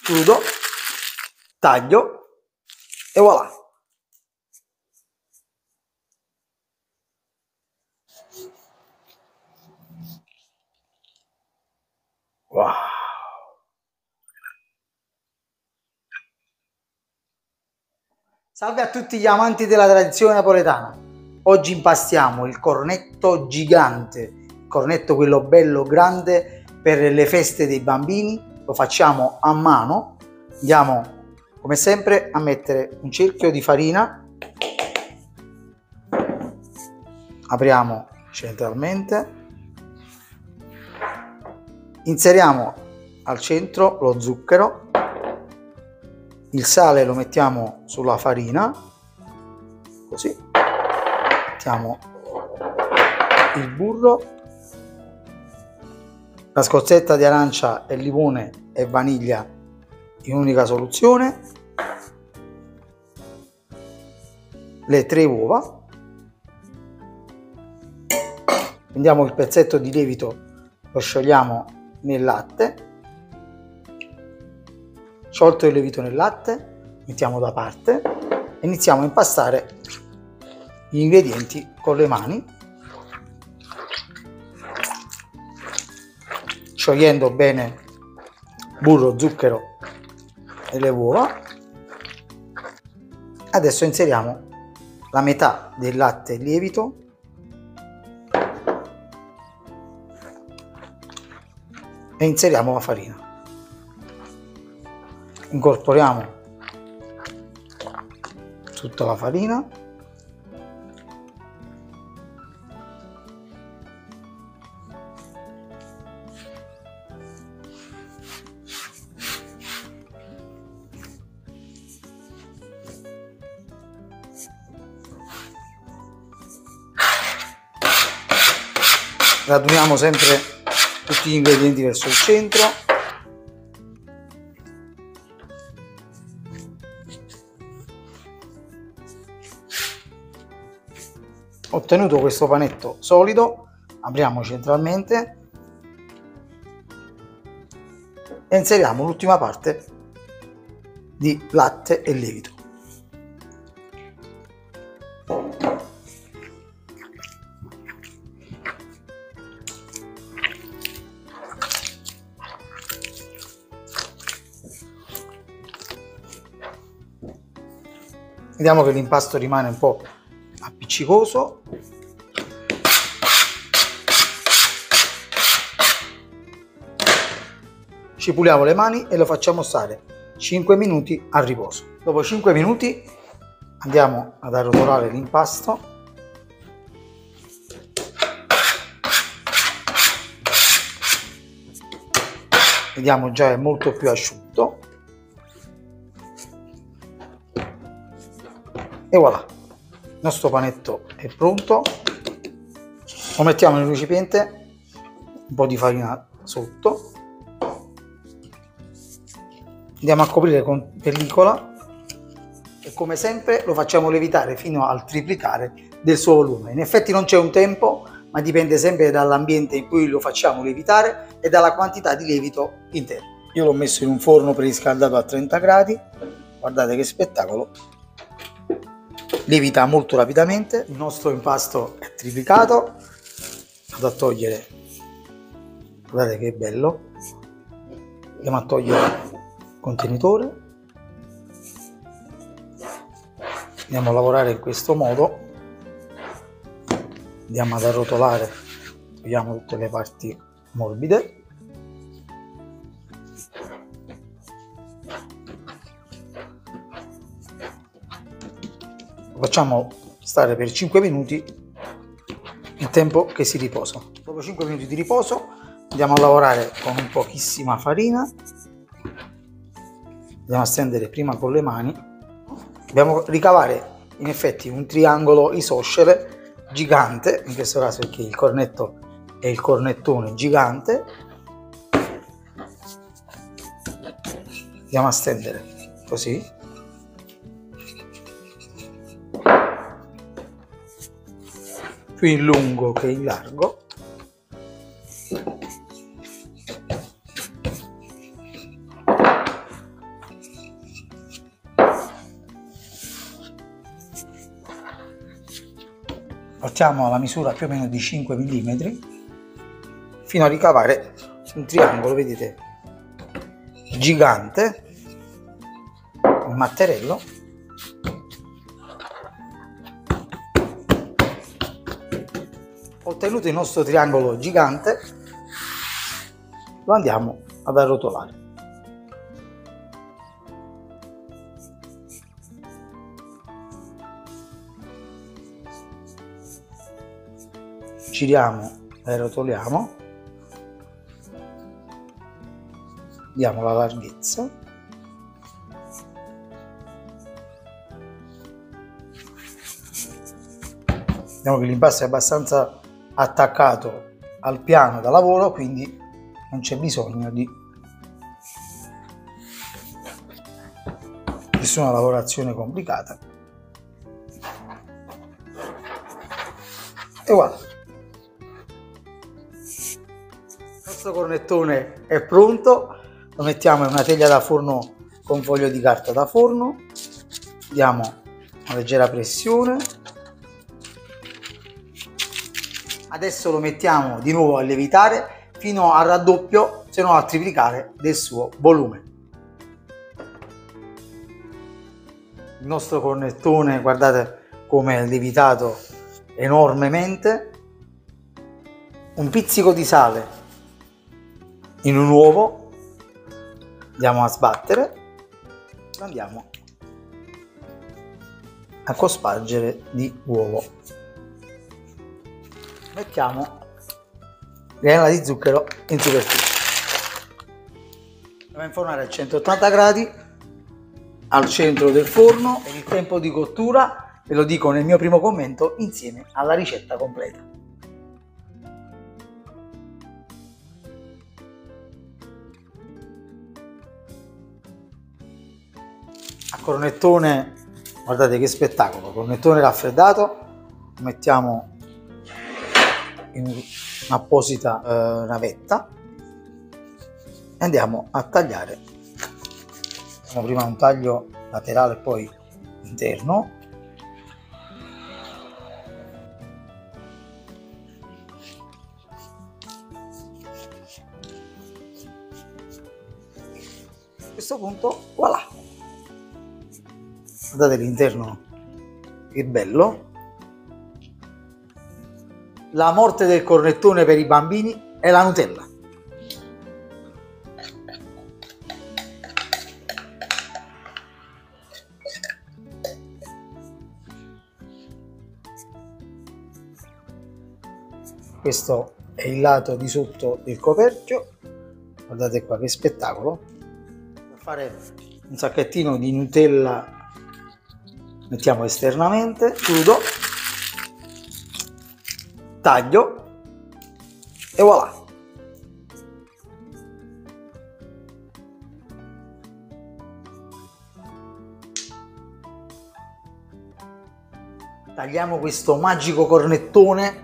chiudo, taglio e voilà. Wow. Salve a tutti gli amanti della tradizione napoletana. Oggi impastiamo il cornetto gigante, il cornetto quello bello grande per le feste dei bambini. Lo facciamo a mano. Andiamo come sempre a mettere un cerchio di farina, apriamo centralmente, inseriamo al centro lo zucchero, il sale lo mettiamo sulla farina, così, mettiamo il burro, la scorzetta di arancia e limone e vaniglia in unica soluzione, le 3 uova, prendiamo il pezzetto di lievito, lo sciogliamo nel latte, sciolto il lievito nel latte, mettiamo da parte e iniziamo a impastare gli ingredienti con le mani, sciogliendo bene burro, zucchero e le uova. Adesso inseriamo la metà del latte e lievito e inseriamo la farina. Incorporiamo tutta la farina, raduniamo sempre tutti gli ingredienti verso il centro. Ottenuto questo panetto solido, apriamo centralmente e inseriamo l'ultima parte di latte e lievito. Vediamo che l'impasto rimane un po' appiccicoso. Ci puliamo le mani e lo facciamo stare 5 minuti a riposo. Dopo 5 minuti andiamo ad arrotolare l'impasto. Vediamo già è molto più asciutto. E voilà, il nostro panetto è pronto. Lo mettiamo nel recipiente, un po' di farina sotto, andiamo a coprire con pellicola e come sempre lo facciamo lievitare fino al triplicare del suo volume. In effetti non c'è un tempo, ma dipende sempre dall'ambiente in cui lo facciamo lievitare e dalla quantità di lievito interno. Io l'ho messo in un forno preriscaldato a 30 gradi, guardate che spettacolo! Lievita molto rapidamente. Il nostro impasto è triplicato. Vado a togliere, guardate che bello, andiamo a togliere il contenitore, andiamo a lavorare in questo modo, andiamo ad arrotolare, togliamo tutte le parti morbide, lo facciamo stare per 5 minuti, il tempo che si riposa. Dopo 5 minuti di riposo andiamo a lavorare con un pochissima farina, andiamo a stendere prima con le mani, dobbiamo ricavare in effetti un triangolo isoscele gigante, in questo caso perché il cornetto è il cornettone gigante, andiamo a stendere così, più in lungo che in largo, portiamo alla misura più o meno di 5 mm fino a ricavare un triangolo, vedete, gigante, un matterello. Ottenuto il nostro triangolo gigante, lo andiamo ad arrotolare. Giriamo e rotoliamo, diamo la larghezza, vediamo che l'impasto è abbastanza attaccato al piano da lavoro, quindi non c'è bisogno di nessuna lavorazione complicata. E voilà, il nostro cornettone è pronto. Lo mettiamo in una teglia da forno con foglio di carta da forno, diamo una leggera pressione. Adesso lo mettiamo di nuovo a lievitare fino al raddoppio, se non al triplicare del suo volume. Il nostro cornettone, guardate come è lievitato enormemente. Un pizzico di sale in un uovo, andiamo a sbattere, andiamo a cospargere di uovo. Mettiamo granella di zucchero in superficie. Andiamo a infornare a 180 gradi al centro del forno e il tempo di cottura ve lo dico nel mio primo commento insieme alla ricetta completa. A cornettone, guardate che spettacolo, cornettone raffreddato, lo mettiamo in un'apposita navetta e andiamo a tagliare. Facciamo prima un taglio laterale e poi interno. A questo punto, voilà! Guardate l'interno che bello. La morte del cornettone per i bambini è la Nutella. Questo è il lato di sotto del coperchio, guardate qua che spettacolo. Per fare un sacchettino di Nutella mettiamo esternamente, chiudo, taglio e voilà! Tagliamo questo magico cornettone.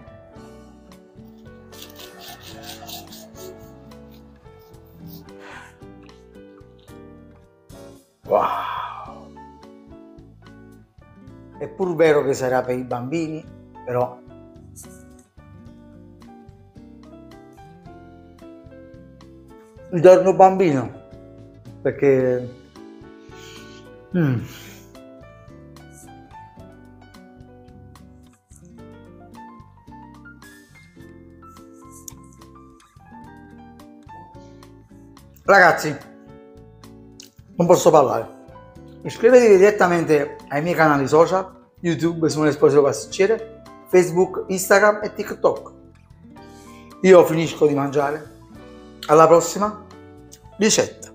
Wow! È pur vero che sarà per i bambini, però il giorno bambino, perché ragazzi, non posso parlare. Iscrivetevi direttamente ai miei canali social, YouTube Simone Esposito Pasticcere, Facebook, Instagram e TikTok. Io finisco di mangiare. Alla prossima ricetta.